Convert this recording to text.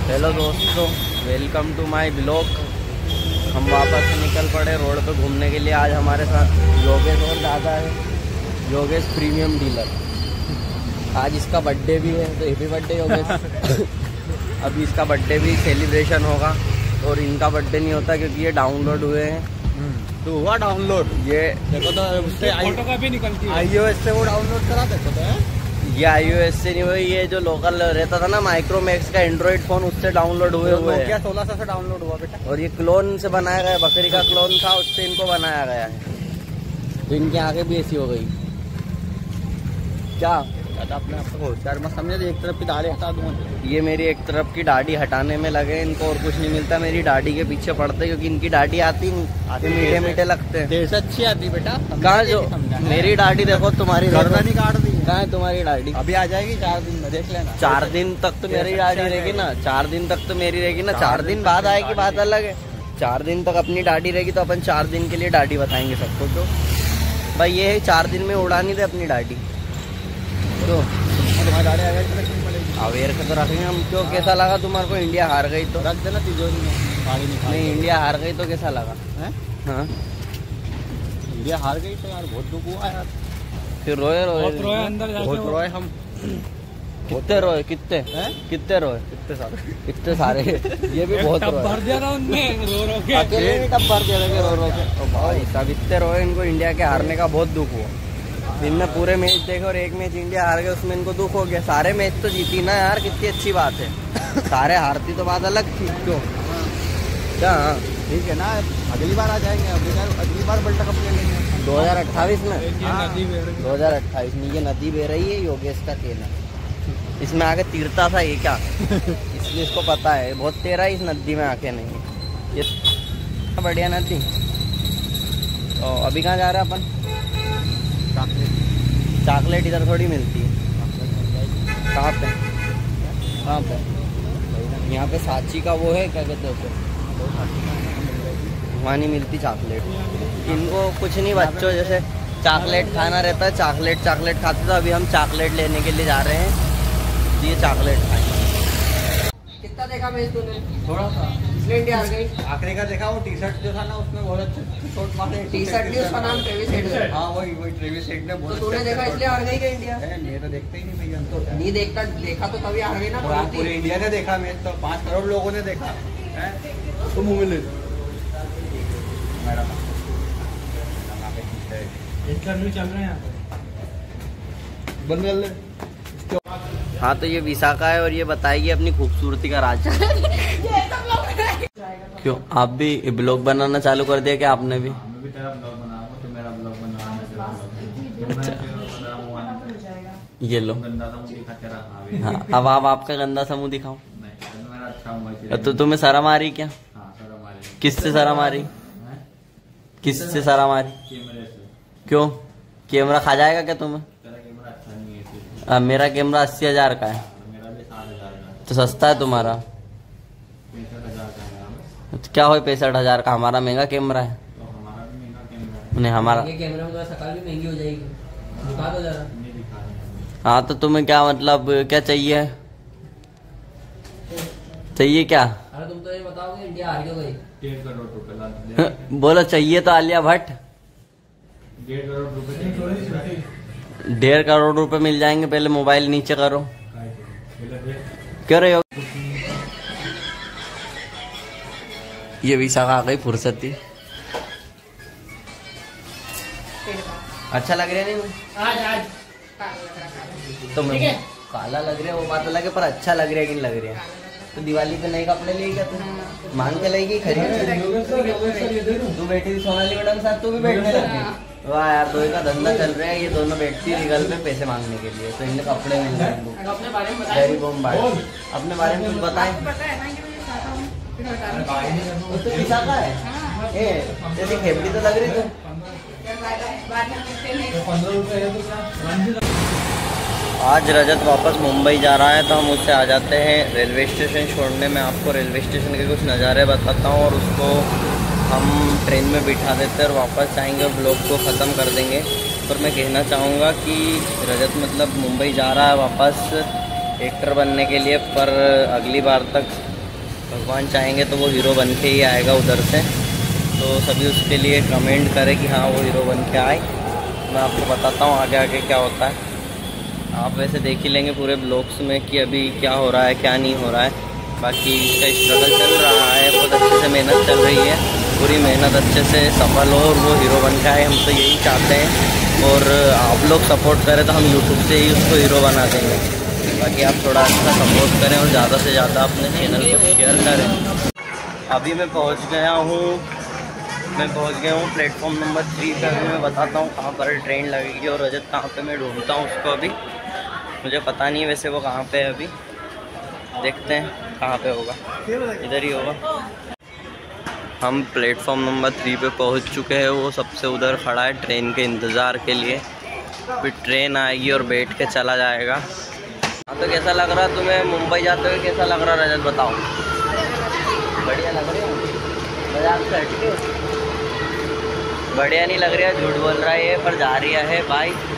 Hello दोस्तों, welcome to my blog. हम वापस से निकल पड़े रोड पे घूमने के लिए। आज हमारे साथ योगेश और दादा है। Yogesh premium dealer. आज इसका बर्थडे भी है, तो हैप्पी बर्थडे योगेश। अभी इसका बर्थडे भी सेलिब्रेशन होगा और इनका बर्थडे नहीं होता क्योंकि ये डाउनलोड हुए हैं। तो हुआ डाउनलोड, ये देखो तो उससे फोटो कॉपी निकलती है। iOS से वो डाउनलोड करा देखो तो है। ये iOS से नहीं हुई, ये जो लोकल रहता था ना माइक्रोमैक्स का एंड्रॉइड फोन, उससे डाउनलोड हुए हैं। 1600 से डाउनलोड हुआ बेटा। और ये क्लोन से बनाया गया, बकरी का क्लोन था, उससे इनको बनाया गया है। तो इनकी आंखें भी ऐसी हो गई। क्या अपने आप को होशियार मत समझे, एक तरफ की दाढ़ी हटा दूंगा। ये मेरी एक तरफ की दाढ़ी हटाने में लगे, इनको और कुछ नहीं मिलता। मेरी दाढ़ी के पीछे पड़ते क्योंकि इनकी दाढ़ी आती मीठे मीठे लगते हैं। देर से अच्छी आती बेटा। कहाँ जो मेरी दाढ़ी देखो, तुम्हारी गर्दन ही काट दी। कहाँ है तुम्हारी दाढ़ी? अभी आ जाएगी 4 दिन में, देख लेना। 4 दिन तक तो मेरी दाढ़ी रहेगी ना। 4 दिन तक तो मेरी रहेगी ना। 4 दिन बाद आएगी, बात अलग है। 4 दिन तक अपनी दाढ़ी रहेगी तो अपन 4 दिन के लिए दाढ़ी बताएंगे सबको। तो भाई ये है 4 दिन में उड़ानी दे अपनी दाढ़ी। तो अवेयर के तो रखेंगे हम। क्यों, कैसा लगा तुम्हारे को? इंडिया हार गई तो रख देना तिजोरी में। नहीं, इंडिया हार गई तो कैसा लगा? हाँ, इंडिया हार गई तो यार बहुत दुख हुआ यार। फिर रोए अंदर बहुत रोए हम। कितने रोए? कितने रोए? इतने सारे ये भी बहुत भर दिया था उनमें रो के। अकेले भी टब भर दिया था रो के। तो भाई सब इतने रोए, इनको इंडिया के हारने का बहुत दुख हुआ। दिन में पूरे मैच देखे और एक मैच इंडिया हार गए, उसमें इनको दुख हो गया। सारे मैच तो जीती ना यार, कितनी अच्छी बात है। सारे हारती तो बात अलग थी। क्यों क्या? ठीक है ना, अगली बार आ जाएंगे। अगली बार वर्ल्ड कप ले लेंगे 2028 में। 2028 में ये नदी बह रही है, योगेश का कहना। इसमें आगे तीरता था ये क्या, इसलिए इसको पता है। बहुत तेरा इस नदी में आके नहीं। ये बढ़िया नदी। तो अभी कहाँ जा रहे हैं अपन? चॉकलेट इधर थोड़ी मिलती है। कहाँ पे? कहाँ पे? यहाँ पे सांची का वो है, क्या कहते हैं उसे? वहाँ नहीं मिलती चॉकलेट। इनको कुछ नहीं, बच्चों जैसे चॉकलेट खाना रहता है। चॉकलेट खाते। तो अभी हम चॉकलेट लेने के लिए जा रहे हैं। ये चॉकलेट खाएंगे। कितना देखा मैच तूने? थोड़ा सा। इसलिए इंडिया हार गई। आखिरी का देखा, वो टी शर्ट जो था ना उसमें बहुत अच्छे शॉट मारे। टी शर्ट नहीं, उसका नाम ट्रेविस हेड है। हाँ वही ट्रेविस हेड ने बहुत। तो तूने देखा इसलिए हार गई क्या इंडिया? ये तो देखते ही नहीं भैया। तो नहीं देखा तो तभी हार गई ना। पूरे इंडिया ने देखा मैच, तो 5 करोड़ लोगों ने देखा। तो मुँह में ले चल रहे हैं बंद कर ले। हाँ, तो ये विशाखा है और ये बताएगी अपनी खूबसूरती का राज। क्यों, आप भी ब्लॉग बनाना चालू कर दिया क्या आपने भी? मैं भी तेरा ब्लॉग बनाऊंगा, तो मेरा ब्लॉग बनाना। ये लो। गंदा सा मुंह दिखा तेरा। हाँ, अब आप आपका गंदा सा मुँह दिखाओ। नहीं, मेरा अच्छा मुंह है। तो तुम्हें शर्म आ रही क्या? हाँ, शर्म आ रही। किससे शर्म आ रही? किससे शर्म आ रही? कैमरे से। क्यों, कैमरा खा जाएगा क्या तुम्हें? तेरा कैमरा अच्छा नहीं है इसलिए। मेरा कैमरा 80,000 का है। मेरा भी 60,000 का। तो सस्ता है तुम्हारा। 65,000 का है। तो क्या हो, 65,000 का? हमारा महंगा कैमरा है। तो हमारा भी महंगा कैमरा है। नहीं, हमारा कैमरे में तो शक्ल भी महंगी हो जाएगी। दिखा दो जरा। नहीं दिखा रहे। हाँ, तो तुम्हें क्या मतलब, क्या चाहिए? चाहिए क्या? अरे तुम तो ये बताओगे इंडिया हार क्यों गई? 1.5 करोड़ रुपए बोलो चाहिए तो आलिया भट्ट। 1.5 करोड़ रुपए। 1.5 करोड़ रुपए मिल जाएंगे। पहले मोबाइल नीचे करो। क्यों रहे हो? ये विशाखा आ गई फुर्सती। अच्छा लग रहा है नहीं? आज तो मैं काला लग रहा है वो बात अलग है, पर अच्छा लग रहा है कि नहीं लग रहा है? तो दिवाली पे नए कपड़े ले क्या तू? मांग के लेगी, खरीद? तू बैठी थी सोनाली मैडम के साथ, तू भी बैठने लगी। वाह यार, दो का धंधा चल रहा है। ये दोनों बैठती है रिगल पे पैसे मांगने के लिए, तो इन्हें कपड़े मिल जाएंगे। अपने बारे में बताओ। गरीबों में अपने बारे में कुछ बताएं। तो विशाखा है ए, जैसे खेपड़ी तो लग रही तू। आज रजत वापस मुंबई जा रहा है, तो हम उससे आ जाते हैं रेलवे स्टेशन छोड़ने। मैं आपको रेलवे स्टेशन के कुछ नज़ारे बताता हूँ और उसको हम ट्रेन में बिठा देते हैं और वापस जाएंगे, ब्लॉग को ख़त्म कर देंगे। पर मैं कहना चाहूँगा कि रजत मतलब मुंबई जा रहा है वापस एक्टर बनने के लिए, पर अगली बार तक भगवान चाहेंगे तो वो हीरो बन के ही आएगा उधर से। तो सभी उसके लिए कमेंट करें कि हाँ वो हीरो बन के आए। मैं आपको बताता हूँ आगे आगे क्या होता है। आप वैसे देख ही लेंगे पूरे ब्लॉग्स में कि अभी क्या हो रहा है क्या नहीं हो रहा है। बाकी इसका स्ट्रगल चल रहा है, बहुत अच्छे से मेहनत चल रही है, पूरी मेहनत अच्छे से सफल हो और वो हीरो बन के आए। हम तो यही चाहते हैं और आप लोग सपोर्ट करें तो हम यूट्यूब से ही उसको हीरो बना देंगे। बाकी आप थोड़ा अच्छा सपोर्ट करें और ज़्यादा से ज़्यादा अपने चैनल को शेयर करें। अभी मैं पहुँच गया हूँ प्लेटफॉर्म नंबर 3 पे। अभी मैं बताता हूँ कहाँ पर ट्रेन लगेगी और रजत कहाँ पे मैं ढूंढता हूँ उसको। अभी मुझे पता नहीं है वैसे वो कहाँ पे है, अभी देखते हैं कहाँ पे होगा, इधर ही होगा। हम प्लेटफॉर्म नंबर 3 पे पहुँच चुके हैं। वो सबसे उधर खड़ा है ट्रेन के इंतज़ार के लिए। फिर ट्रेन आएगी और बैठ के चला जाएगा। हाँ तो कैसा लग रहा है तुम्हें मुंबई जाते हुए, कैसा लग रहा है रजत बताओ? बढ़िया लग रही है, मजाक से हट के बढ़िया नहीं लग रहा है, झूठ बोल रहा है ये, पर जा रही है भाई।